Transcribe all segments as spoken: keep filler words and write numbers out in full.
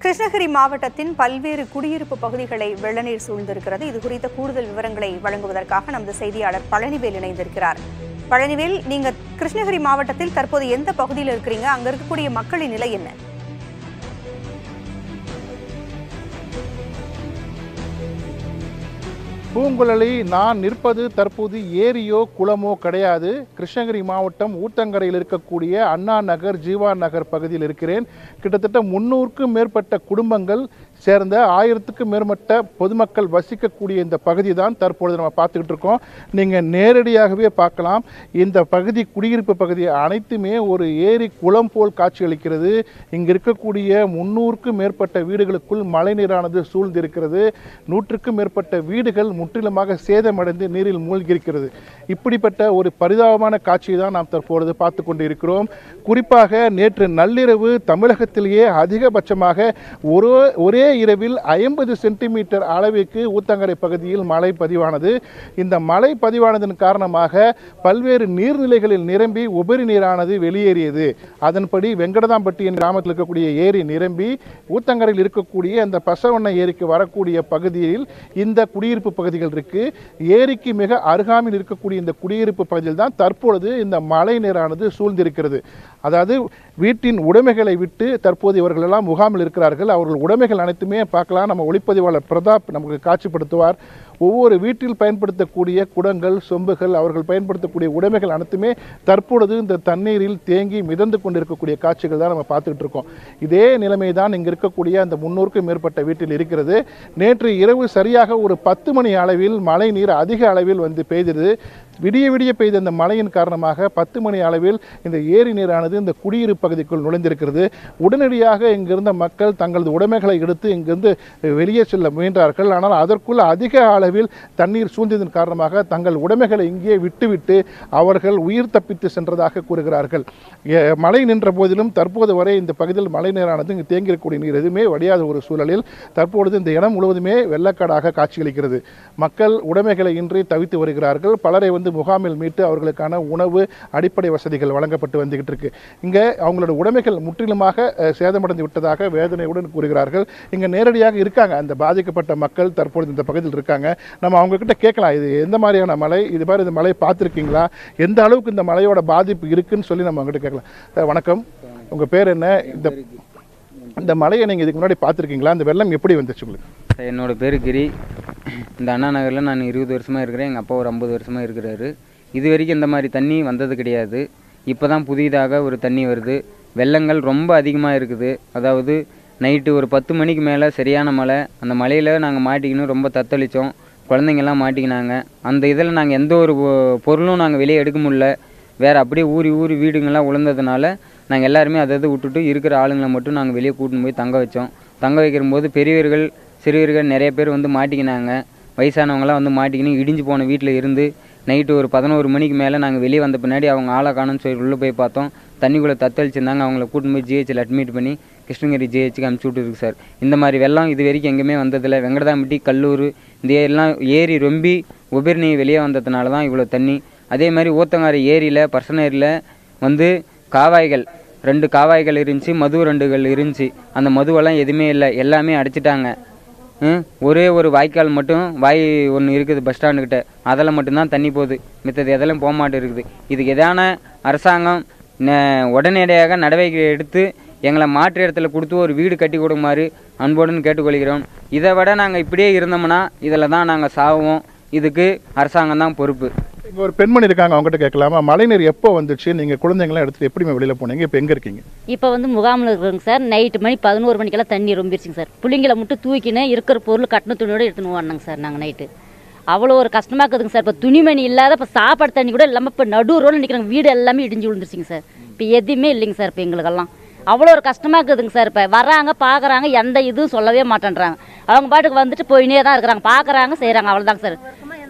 கிருஷ்ணகிரி மாவட்டத்தின் பல்வேறு குடியிருப்பு பகுதிகளை வெள்ளநீர் சூழ்ந்திருக்கிறது. இது குறித்த கூடுதல் விவரங்களை வழங்குவதற்காக நமது செய்தியாளர் பழனிவேல் இணைந்திருக்கிறார். பழனிவேல், நீங்க கிருஷ்ணகிரி மாவட்டத்தில் தற்போது எந்த பகுதியில் இருக்கிறீங்க? அங்க இருக்கக்கூடிய மக்களின் நிலை என்ன? பூங்குழலி, நான் நிற்பது தற்போது ஏரியோ குளமோ கிடையாது. கிருஷ்ணகிரி மாவட்டம் ஊத்தங்கரையில் இருக்கக்கூடிய அண்ணா நகர், ஜீவா நகர் பகுதியில் இருக்கிறேன். கிட்டத்தட்ட முன்னூறுக்கும் மேற்பட்ட குடும்பங்கள் சேர்ந்த ஆயிரத்துக்கும் மேற்பட்ட பொதுமக்கள் வசிக்கக்கூடிய இந்த பகுதி தான் தற்பொழுது நம்ம பார்த்துக்கிட்டு இருக்கோம். நீங்கள் நேரடியாகவே பார்க்கலாம், இந்த பகுதி குடியிருப்பு பகுதி அனைத்துமே ஒரு ஏரி குளம் போல் காட்சியளிக்கிறது. இங்கு இருக்கக்கூடிய முன்னூறுக்கும் மேற்பட்ட வீடுகளுக்குள் மழைநீரானது சூழ்ந்திருக்கிறது. நூற்றுக்கும் மேற்பட்ட வீடுகள் முற்றிலுமாக சேதமடைந்து நீரில் மூழ்கியிருக்கிறது. இப்படிப்பட்ட ஒரு பரிதாபமான காட்சியை தான் நாம் தற்பொழுது பார்த்து கொண்டு இருக்கிறோம். குறிப்பாக நேற்று நள்ளிரவு தமிழகத்திலேயே அதிகபட்சமாக ஒரு ஒரே இரவில் ஐம்பது சென்டிமீட்டர் அளவிற்கு ஊத்தங்கரை பகுதியில் மழை பதிவானது. இந்த மழை பதிவானதன் காரணமாக பல்வேறு நீர்நிலைகளில் நிரம்பி உபரி நீரானது வெளியேறியது. அதன்படி வெங்கடதாம்பட்டி என்ற கிராமத்தில் இருக்கக்கூடிய ஏரி நிரம்பி ஊத்தங்கரையில் இருக்கக்கூடிய அந்த பசவண்ண ஏரிக்கு வரக்கூடிய பகுதியில் இந்த குடியிருப்பு பகுதிகள் இருக்கு. ஏரிக்கு மிக அருகாமையில் இருக்கக்கூடிய இந்த குடியிருப்பு பகுதியில் தான் தற்பொழுது இந்த மழை நீரானது சூழ்ந்திருக்கிறது. அதாவது வீட்டின் உடைமைகளை விட்டு தற்போது இவர்கள் எல்லாம் முகாமில் இருக்கிறார்கள். அவர்கள் உடைமைகள் அனைத்துமே பார்க்கலாம். நம்ம ஒளிப்பதிவாளர் பிரதாப் நமக்கு காட்சிப்படுத்துவார். ஒவ்வொரு வீட்டில் பயன்படுத்தக்கூடிய குடங்கள், சொம்புகள், அவர்கள் பயன்படுத்தக்கூடிய உடைமைகள் அனைத்துமே தற்பொழுது இந்த தண்ணீரில் தேங்கி மிதந்து கொண்டிருக்கக்கூடிய காட்சிகள் தான் நம்ம பார்த்துக்கிட்டு இருக்கோம். இதே நிலைமை தான் இங்கே இருக்கக்கூடிய அந்த முன்னூறுக்கும் மேற்பட்ட வீட்டில் இருக்கிறது. நேற்று இரவு சரியாக ஒரு பத்து மணி அளவில் மழை நீர் அதிக அளவில் வந்து பெய்தது. விடிய விடிய பெய்த இந்த மழையின் காரணமாக பத்து மணி அளவில் இந்த ஏரி நீரானது இந்த குடியிருப்பு பகுதிக்குள் நுழைந்திருக்கிறது. உடனடியாக இங்கிருந்த மக்கள் தங்களது உடைமைகளை எடுத்து இங்கிருந்து வெளியே செல்ல முயன்றார்கள். ஆனால் அதற்குள் அதிக அளவில் தண்ணீர் சூழ்ந்ததன் காரணமாக தங்கள் உடைமைகளை இங்கே விட்டுவிட்டு அவர்கள் உயிர் தப்பித்து சென்றதாக கூறுகிறார்கள். மழை நின்ற போதிலும் தற்போது வரை இந்த பகுதியில் மழை நீரானது இங்கு தேங்கியிருக்கக்கூடிய நீர் எதுவுமே வடியாத ஒரு சூழலில் தற்பொழுது இந்த இடம் முழுவதுமே வெள்ளக்காடாக காட்சியளிக்கிறது. மக்கள் உடைமைகளை இன்றி தவித்து வருகிறார்கள். பலரை வந்து முகாமில் மீட்டு அவர்களுக்கான உணவு, அடிப்படை வசதிகள் வழங்கப்பட்டு வந்துகிட்டு இருக்கு. இங்க அவங்களோட உடைமைகள் முற்றிலுமாக சேதமடைந்து விட்டதாக வேதனையுடன் கூறுகிறார்கள். இங்க நேரடியாக இருக்காங்க அந்த பாதிக்கப்பட்ட மக்கள், தற்பொழுது இந்த பகுதியில் இருக்காங்க. நம்ம அவங்க கிட்ட கேட்கலாம், இது எந்த மாதிரியான மழை, இது மாதிரி இந்த மழையை பார்த்துருக்கீங்களா, எந்த அளவுக்கு இந்த மழையோட பாதிப்பு இருக்குன்னு சொல்லி நம்ம அவங்ககிட்ட கேட்கலாம். வணக்கம், உங்க பேர் என்ன? இந்த இந்த மழையை நீங்கள் இதுக்கு முன்னாடி பார்த்துருக்கீங்களா? இந்த வெள்ளம் எப்படி வந்துச்சு உங்களுக்கு? என்னோடய பேர் கிரி. இந்த அண்ணா நகரில் நான் இருபது வருஷமாக இருக்கிறேன். எங்கள் அப்பா ஒரு ஐம்பது வருஷமாக இருக்கிறாரு. இது வரைக்கும் இந்த மாதிரி தண்ணி வந்தது கிடையாது. இப்போ தான் புதிதாக ஒரு தண்ணி வருது. வெள்ளங்கள் ரொம்ப அதிகமாக இருக்குது. அதாவது நைட்டு ஒரு பத்து மணிக்கு மேலே சரியான மழை. அந்த மழையில் நாங்கள் மாட்டிக்கணும் ரொம்ப தத்தளித்தோம். குழந்தைங்கள்லாம் மாட்டிக்கினாங்க. அந்த இதில் நாங்கள் எந்த ஒரு பொருளும் நாங்கள் வெளியே எடுக்க முடியல. வேறு அப்படியே ஊறி ஊறி வீடுங்கள்லாம் உழந்ததுனால நாங்கள் எல்லாருமே அதை அதை விட்டுட்டு இருக்கிற ஆளுங்களை மட்டும் நாங்கள் வெளியே கூட்டின்னு போய் தங்க வச்சோம். தங்க வைக்கிறம்போது பெரியவர்கள் சிறியவர்கள் நிறைய பேர் வந்து மாட்டிக்கினாங்க. வயசானவங்களாம் வந்து மாட்டிக்கின்னு இடிஞ்சு போன வீட்டில் இருந்து நைட்டு ஒரு பதினோரு மணிக்கு மேலே நாங்கள் வெளியே வந்த பின்னாடி அவங்க ஆளை காணும்னு சொல்லி உள்ளே போய் பார்த்தோம். தண்ணிக்குள்ளே தத்தளிச்சிருந்தாங்க. அவங்கள கூட்டின்னு போய் ஜிஹெச்சில் அட்மிட் பண்ணி கிருஷ்ணகிரி ஜிஹெச்சுக்கு அனுப்பிச்சி விட்டுருக்கு சார். இந்த மாதிரி வெள்ளம் இது வரைக்கும் எங்கேயுமே வந்ததில்லை. வெங்கடதாம்பட்டி, கல்லூர் இந்த எல்லாம் ஏரி ரொம்பி உபரி நீர் வெளியே வந்ததுனால தான் இவ்வளோ தண்ணி. அதே மாதிரி ஊத்தங்காரி ஏரியில், பர்சனேரியில் வந்து காவாய்கள் ரெண்டு காவாய்கள் இருந்துச்சு, மது ரெண்டுகள் இருந்துச்சு. அந்த மதுவெல்லாம் எதுவுமே இல்லை, எல்லாமே அடைச்சிட்டாங்க. ஒரே ஒரு வாய்க்கால் மட்டும் வாய் ஒன்று இருக்குது பஸ் ஸ்டாண்டுக்கிட்ட, அதில் மட்டும்தான் தண்ணி போகுது. மித்தது எதெல்லாம் போக மாட்டே இருக்குது. இதுக்கு எதான அரசாங்கம் உடனடியாக நடவடிக்கை எடுத்து எங்களை மாற்று இடத்துல கொடுத்து ஒரு வீடு கட்டி கொடுக்குமாறு அன்போடுன்னு கேட்டுக்கொள்கிறோம். இதை விட நாங்கள் இப்படியே இருந்தோம்னா இதில் தான் நாங்கள் சாவோம். இதுக்கு அரசாங்கம் தான் பொறுப்பு. இங்கே ஒரு பெண்மணி இருக்காங்க, அவங்ககிட்ட கேட்கலாமா? மழைநீர் எப்போ வந்துச்சு? நீங்கள் குழந்தைங்களாம் எடுத்துகிட்டு எப்படி வெளியில் போனீங்க? இப்போ எங்கே இருக்கீங்க? இப்போ வந்து முகாமில் இருக்கிறோங்க சார். நைட்டு மணி பதினோரு மணிக்கெல்லாம் தண்ணி ரொம்பிடுச்சுங்க சார். பிள்ளைங்களை மட்டும் தூக்கினேன் இருக்கிற பொருள் கட்டின துணியோடு எடுத்துன்னு வரணுங்க சார். நாங்கள் நைட்டு அவ்வளோ ஒரு கஷ்டமாக இருக்குதுங்க சார். இப்போ துணிமணி இல்லாத இப்போ சாப்பாடு தண்ணி கூட இல்லாமல் இப்போ நடு ரோடு நிற்கிறாங்க. வீடு எல்லாமே இடிஞ்சு விழுந்துருச்சுங்க சார். இப்போ எதுவுமே இல்லைங்க சார். இப்போ எங்களுக்கெல்லாம் அவ்வளோ ஒரு கஷ்டமாக இருக்குதுங்க சார். இப்போ வராங்க, பார்க்குறாங்க, எந்த இதுவும் சொல்லவே மாட்டேன்றாங்க. அவங்க பாட்டுக்கு வந்துட்டு போயினே தான் இருக்கிறாங்க. பார்க்குறாங்க, செய்கிறாங்க, அவ்வளோதாங்க சார்.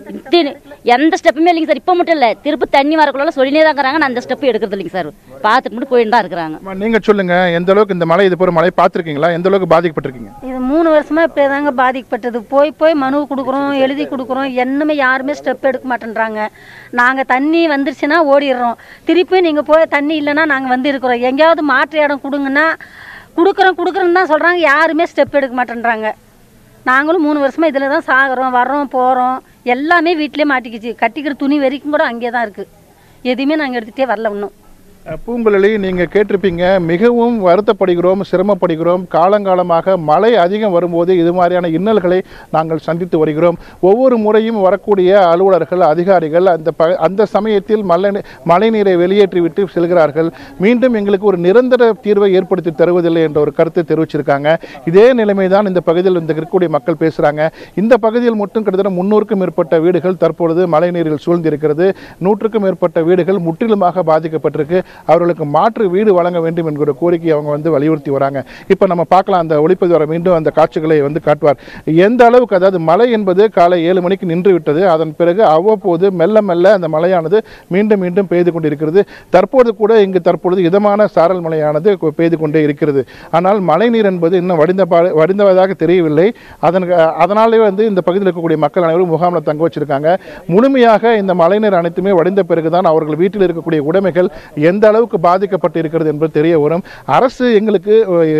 எந்த ஸ்டெப்புமே இல்லைங்க சார். இப்போ மட்டும் இல்லை, திருப்பி தண்ணி வரக்குள்ள சொல்லினே தான் இருக்கிறாங்க. நான் அந்த ஸ்டெப்பு எடுக்கிறது இல்லைங்க சார். பார்த்துட்டு மட்டும் போயிட்டு தான் இருக்கிறாங்க. நீங்க சொல்லுங்க, எந்த அளவுக்கு இந்த மழை, இது போற மழை பார்த்துருக்கீங்களா? எந்த அளவுக்கு பாதிக்கப்பட்டிருக்கீங்க? இது மூணு வருஷமா இப்படி தாங்க பாதிக்கப்பட்டது. போய் போய் மனு கொடுக்குறோம், எழுதி கொடுக்குறோம், என்னமே யாருமே ஸ்டெப் எடுக்க மாட்டேன்றாங்க. நாங்கள் தண்ணி வந்துருச்சுன்னா ஓடிடுறோம். திருப்பி நீங்கள் போய் தண்ணி இல்லைன்னா நாங்கள் வந்து இருக்கிறோம். எங்கேயாவது மாற்று இடம் கொடுங்கன்னா கொடுக்குறோம் கொடுக்குறோன்னு தான் சொல்கிறாங்க, யாருமே ஸ்டெப் எடுக்க மாட்டேன்றாங்க. நாங்களும் மூணு வருஷமாக இதில் தான் சாகிறோம், வர்றோம் போகிறோம், எல்லாமே வீட்டிலே மாட்டிக்கிச்சு. கட்டிக்கிற துணி வரைக்கும் கூட அங்கே தான் இருக்குது. எதுவுமே நாங்கள் எடுத்துகிட்டே வரல இன்னும். பூங்குழலி, நீங்கள் கேட்டிருப்பீங்க, மிகவும் வருத்தப்படுகிறோம், சிரமப்படுகிறோம். காலங்காலமாக மழை அதிகம் வரும்போது இது மாதிரியான இன்னல்களை நாங்கள் சந்தித்து வருகிறோம். ஒவ்வொரு முறையும் வரக்கூடிய அலுவலர்கள், அதிகாரிகள் அந்த ப அந்த சமயத்தில் மழை மழை நீரை வெளியேற்றிவிட்டு செல்கிறார்கள். மீண்டும் எங்களுக்கு ஒரு நிரந்தர தீர்வை ஏற்படுத்தி தருவதில்லை என்ற ஒரு கருத்தை தெரிவிச்சிருக்காங்க. இதே நிலைமை தான் இந்த பகுதியில் இந்த இருக்கக்கூடிய மக்கள் பேசுகிறாங்க. இந்த பகுதியில் மட்டும் கிட்டத்தட்ட முன்னூறுக்கும் மேற்பட்ட வீடுகள் தற்பொழுது மழை நீரில் சூழ்ந்திருக்கிறது. நூற்றுக்கும் மேற்பட்ட வீடுகள் முற்றிலுமாக பாதிக்கப்பட்டிருக்கு. அவர்களுக்கு மாற்று வீடு வழங்க வேண்டும் என்கிற கோரிக்கை அவங்க வந்து வலியுறுத்தி வராங்க. இப்போ நம்ம பார்க்கலாம், அந்த ஒளிப்பதிவாளர் மீண்டும் அந்த காட்சிகளை வந்து காட்டுவார். எந்த அளவுக்கு, அதாவது மழை என்பது காலை ஏழு மணிக்கு நின்று விட்டது. அதன் பிறகு அவ்வப்போது மெல்ல மெல்ல அந்த மழையானது மீண்டும் மீண்டும் பெய்து கொண்டிருக்கிறது. தற்போது கூட இங்கு தற்பொழுது இதமான சாரல் மழையானது பெய்து கொண்டே இருக்கிறது. ஆனால் மழை நீர் என்பது இன்னும் வடிந்த வடிந்ததாக தெரியவில்லை. அதன் அதனாலே வந்து இந்த பகுதியில் இருக்கக்கூடிய மக்கள் அனைவரும் முகாமில் தங்க வச்சிருக்காங்க. முழுமையாக இந்த மழைநீர் அனைத்துமே வடிந்த பிறகுதான் அவர்கள் வீட்டில் இருக்கக்கூடிய உடைமைகள் எந்த அளவுக்கு பாதிக்கப்பட்டு இருக்கிறது என்பது தெரிய வரும். அரசு எங்களுக்கு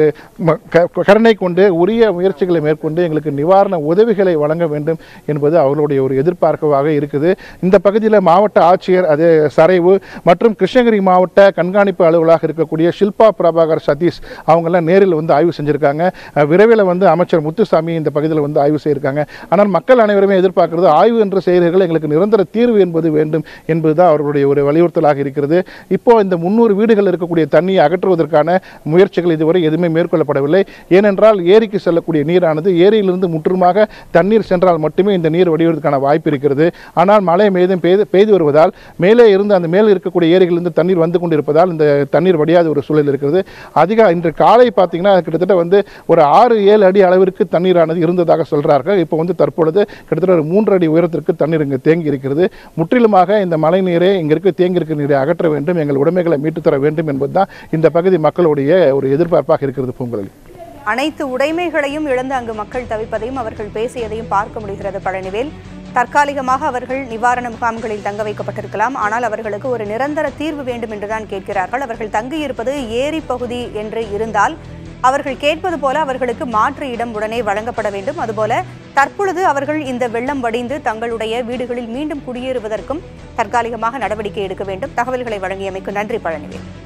கருணை கொண்டு உரிய முயற்சிகளை மேற்கொண்டு எங்களுக்கு நிவாரண உதவிகளை வழங்க வேண்டும் என்பது அவர்களுடைய ஒரு எதிர்பார்ப்பாக இருக்குது. இந்த பகுதியில் மாவட்ட ஆட்சியர், அதே சரைவு மற்றும் கிருஷ்ணகிரி மாவட்ட கண்காணிப்பு அலுவலராக இருக்கக்கூடிய ஷில்பா பிரபாகர் சதீஷ் அவங்கெல்லாம் நேரில் வந்து ஆய்வு செஞ்சுருக்காங்க. விரைவில் வந்து அமைச்சர் முத்துசாமி இந்த பகுதியில் வந்து ஆய்வு செய்திருக்காங்க. ஆனால் மக்கள் அனைவருமே எதிர்பார்க்கிறது ஆய்வு என்ற செயல்கள் எங்களுக்கு நிரந்தர தீர்வு என்பது வேண்டும் என்பதுதான் அவர்களுடைய ஒரு வலியுறுத்தலாக இருக்கிறது. இப்போ இந்த முன்னூறு வீடுகள் இருக்கக்கூடிய தண்ணியை அகற்றுவதற்கான முயற்சிகள் இதுவரை எதுவுமே மேற்கொள்ளப்படவில்லை. ஏனென்றால் ஏரிக்கு செல்லக்கூடிய நீரானது ஏரியிலிருந்து முற்றுமாக தண்ணீர் சென்றால் மட்டுமே இந்த நீர் வடிவதற்கான வாய்ப்பு இருக்கிறது. ஆனால் மழை மீதும் பெய்து பெய்து வருவதால் மேலே இருந்து அந்த மேல் இருக்கக்கூடிய ஏரிகளிலிருந்து தண்ணீர் வந்து கொண்டிருப்பதால் இந்த தண்ணீர் வடியாத ஒரு சூழல் இருக்கிறது. அதிக இன்று காலை பார்த்தீங்கன்னா கிட்டத்தட்ட வந்து ஒரு ஆறு ஏழு அடி அளவிற்கு தண்ணீரானது இருந்ததாக சொல்கிறார்கள். இப்போ வந்து தற்பொழுது கிட்டத்தட்ட ஒரு மூன்று அடி உயரத்திற்கு தண்ணீர் இங்கு தேங்கி இருக்கிறது. முற்றிலுமாக இந்த மழை நீரை இங்கே இருக்க தேங்கி இருக்கிற நீரை அகற்ற வேண்டும், எங்கள் உடைமைகளை மீட்டு தர வேண்டும் என்பதுதான் இந்த பகுதி மக்களுடைய ஒரு எதிர்பார்ப்பாக இருக்கிறது. பூங்குழலி, அனைத்து உடைமைகளையும் இழந்து அங்கு மக்கள் தவிப்பதையும் அவர்கள் பேசியதையும் பார்க்க முடிகிறது. பழனிவேல், தற்காலிகமாக அவர்கள் நிவாரண முகாம்களில் தங்க வைக்கப்பட்டிருக்கலாம், ஆனால் அவர்களுக்கு ஒரு நிரந்தர தீர்வு வேண்டும் என்றுதான் கேட்கிறார்கள். அவர்கள் தங்கியிருப்பது ஏரி பகுதி என்று இருந்தால் அவர்கள் கேட்பது போல அவர்களுக்கு மாற்று இடம் உடனே வழங்கப்பட வேண்டும். அதுபோல தற்பொழுது அவர்கள் இந்த வெள்ளம் வடிந்து தங்களுடைய வீடுகளில் மீண்டும் குடியேறுவதற்கும் தற்காலிகமாக நடவடிக்கை எடுக்க வேண்டும். தகவல்களை வழங்கியமைக்கு நன்றி பழனிவேல்.